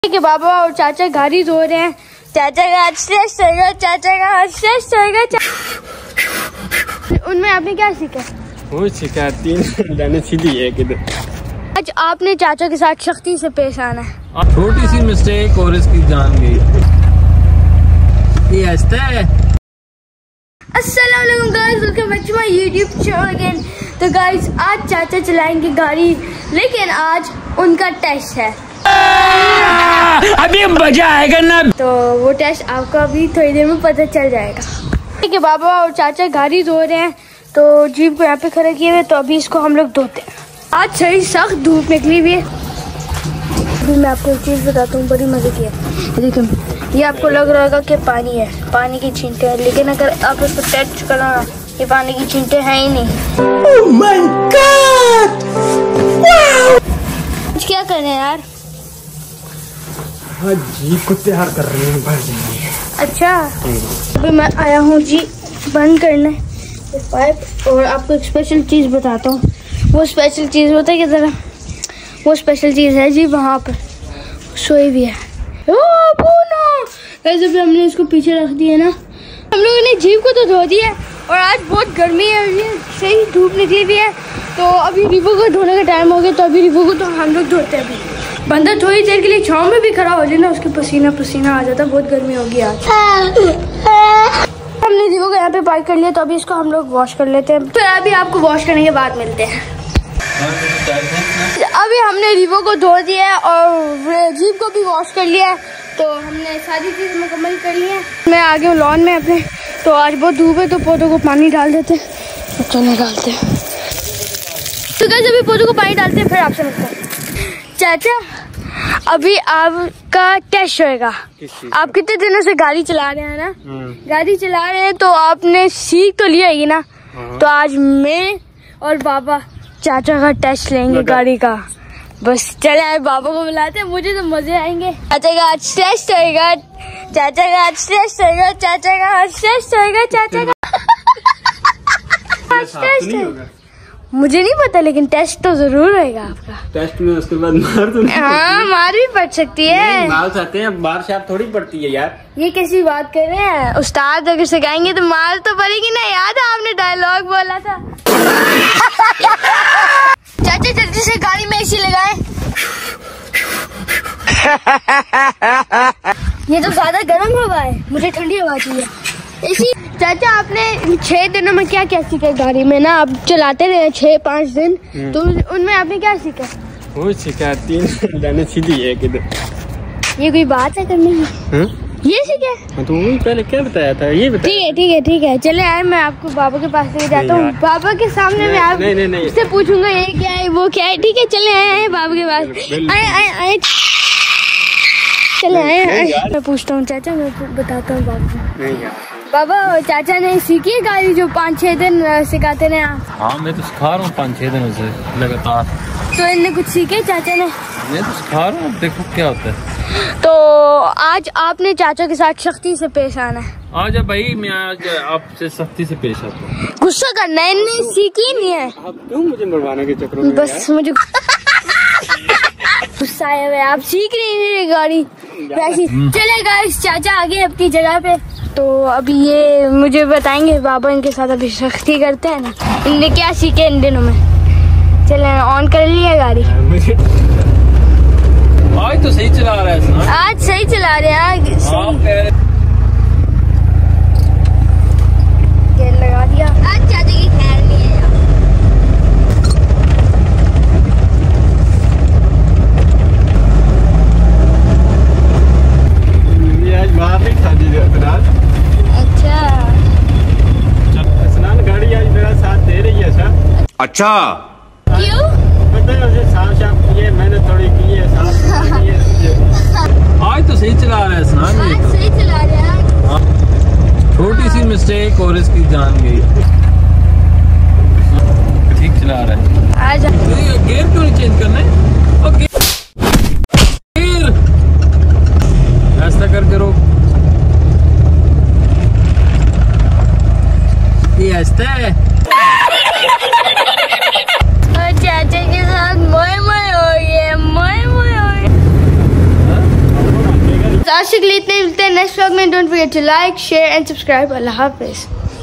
कि बाबा और चाचा गाड़ी धो रहे हैं। चाचा का टेस्ट होगा, चाचा का टेस्ट होगा। उनमें आपने क्या सीखा? वो सीखा 3 लाने सीधी है किधर। आज आपने चाचा के साथ सख्ती से पेश आना है। छोटी सी मिस्टेक और इसकी जान गई। ये हंसता है। अस्सलाम वालेकुम guys, welcome back to my YouTube channel again. तो गाइस आज चाचा चलाएंगे गाड़ी, लेकिन आज उनका टेस्ट है। अभी मजा आएगा ना। तो वो टेस्ट आपको अभी थोड़ी देर में पता चल जाएगा। कि बाबा और चाचा गाड़ी धो रहे हैं, तो जीप को यहाँ पे खड़ा किए हुए, तो अभी इसको हम लोग धोते हैं। आज सही सख्त धूप निकली हुई है। अभी मैं आपको एक चीज़ बताता हूँ, बड़ी मजे की है। देखो ये आपको लग रहा होगा कि पानी है, पानी की छींटे है, लेकिन अगर आप इसको टच करो ना, ये पानी की छींटे हैं ही नहीं। Oh my God! आज क्या कर रहे हैं यार? हाँ जीप को तैयार कर रहे हैं भाई। अच्छा अभी मैं आया हूँ जी बंद करने पाइप, और आपको एक स्पेशल चीज़ बताता हूँ। वो स्पेशल चीज़ होता है कि ज़रा, वो स्पेशल चीज़ है जी, वहाँ पर सोई भी है। वैसे भी हमने इसको पीछे रख दिया ना, हम लोगों ने जीप को तो धो दिया है। और आज बहुत गर्मी है, सही धूप निकली भी है, तो अभी रिवो को धोने का टाइम हो गया। तो अभी रिवो को तो हम लोग धोते हैं। अभी बंदा थोड़ी देर के लिए छाँव में भी खड़ा हो जाए ना, उसके पसीना पसीना आ जाता। बहुत गर्मी होगी आज। हमने रिवो को यहाँ पे पार्क कर लिया, तो अभी इसको हम लोग वॉश कर लेते हैं। फिर अभी आपको वॉश करने के बाद मिलते हैं। अभी हमने रिवो को धो दिया है और जीप को भी वॉश कर लिया है, तो हमने सारी चीज़ मुकम्मल कर ली है। मैं आ गया हूँ लॉन में अपने, तो आज बहुत धूप है, तो पौधों को पानी डाल देते हैं। तो चले डालते हैं। तो गाइस अभी पौधों को पानी डालते हैं, फिर आपसे मिलते हैं। चाचा अभी आपका टेस्ट होएगा। आप कितने दिनों से गाड़ी चला रहे हैं ना? गाड़ी चला रहे हैं, तो आपने सीख तो लिया ही ना। तो आज मैं और बाबा चाचा का टेस्ट लेंगे गाड़ी का। बस चले आए, बाबा को बुलाते हैं, मुझे तो मजे आएंगे। चाचा का आज टेस्ट होएगा, चाचा का आज टेस्ट होएगा, चाचा का आज टेस्ट होएगा, चाचा का टेस्ट होएगा। मुझे नहीं पता, लेकिन टेस्ट तो जरूर होएगा आपका। टेस्ट में उसके बाद मार तो नहीं। हाँ मार भी पड़ सकती है। मार सकते हैं, मार से आप थोड़ी पड़ती है यार। ये कैसी बात कर रहे हैं? उस्ताद अगर सिखाएंगे तो मार तो पड़ेगी ना। याद है आपने डायलॉग बोला था। चाचा जल्दी से गाड़ी में एसी लगाएं। ये तो ज्यादा गर्म हवा है, मुझे ठंडी हवा चाहिए। एसी। चाचा आपने 6 दिनों में क्या क्या सीखा गाड़ी में ना? आप चलाते रहे 6-5 दिन, तो उनमें आपने क्या सीखा? वो सीखा 3 लाने सीधी है किधर। ये कोई बात है करने की? ये सीखे? तो वही पहले क्या बताया था, ये बताया। ठीक है ठीक है ठीक है, चले आए। मैं आपको बाबा के पास ले जाता हूँ। बाबा के सामने मैं आप उससे पूछूंगा ये क्या है वो क्या है। ठीक है चले आए बाबा के पास। आए चले आए। मैं पूछता हूँ चाचा, मैं बताता हूँ बाबा। बाबा चाचा ने सीखी है गाड़ी जो 5-6 दिन सिखाते ने आप? हाँ मैं तो सिखा रहा हूँ 5-6 दिनों से लगातार। तो इनने कुछ सीखे चाचा ने? मैं तो सिखा रहा हूँ, देखो क्या होता है। तो आज आपने चाचा के साथ सख्ती से पेश आना है। आज भाई मैं आज आपसे सख्ती से पेश आता हूँ। गुस्सा करना है, इनने सीखी नहीं है। आप क्यों मुझे मरवाने के चक्कर में? बस मुझे गुस्सा आया हुआ है, आप सीख रही है गाड़ी वैसी। चले गाइस चाचा आगे अपनी जगह पे, तो अभी ये मुझे बताएंगे। बाबा इनके साथ अभी सख्ती करते हैं ना, इनने क्या सीखे इन दिनों में। चले ऑन कर लिया गाड़ी। आज तो सही चला रहा है। आज सही चला रहे हैं। गेयर लगा दिया। आज चाचा की खैर नहीं है। आज बाहर नहीं खा दी रात। अच्छा स्नान गाड़ी आज मेरा साथ दे रही है सर। अच्छा क्यों? पता है उसे साफ किए, मैंने थोड़ी की है साफ की है। आज तो सही चला रहा है स्नान। आज सही चला रहे हैं। छोटी सी मिस्टेक और इसकी जान गई। ठीक चला रहा है। आज गेयर क्यों नहीं चेंज करना है? गेयर ऐसा करके रोक। ये ऐसा है। चाचा के साथ मोए मोए हो गए, मोए मोए हो गए। आज के लिए इतने मिलते हैं नेक्स्ट व्लॉग में। Don't forget to like share and subscribe. अल्लाह हाफिज़।